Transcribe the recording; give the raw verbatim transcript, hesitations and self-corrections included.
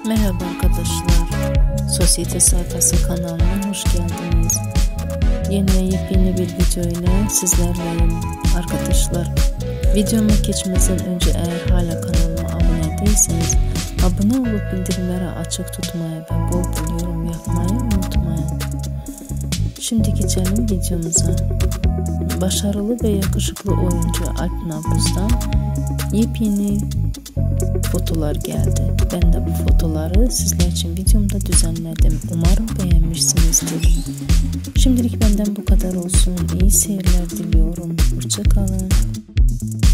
Merhaba arkadaşlar, Sosyete Sayfası kanalına hoş geldiniz. Yine yepyeni bir video ile sizlerleyim arkadaşlar. Videoma geçmeden önce eğer hala kanalıma abone değilseniz abone olup bildirimleri açık tutmayı ve bol bol yorum yapmayı unutmayın. Şimdi geçelim videomuza. Başarılı ve yakışıklı oyuncu Alp Navruz'dan yepyeni fotolar geldi. Ben de bu fotoları sizler için videomda düzenledim. Umarım beğenmişsinizdir. Şimdilik benden bu kadar olsun. İyi seyirler diliyorum. Hoşça kalın.